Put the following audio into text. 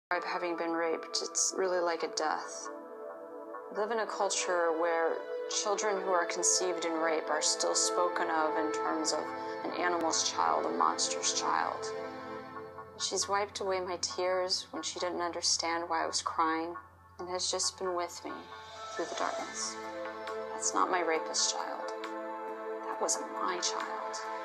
Having been raped, it's really like a death. We live in a culture where children who are conceived in rape are still spoken of in terms of an animal's child, a monster's child. She's wiped away my tears when she didn't understand why I was crying, and has just been with me through the darkness. That's not my rapist child. That wasn't my child.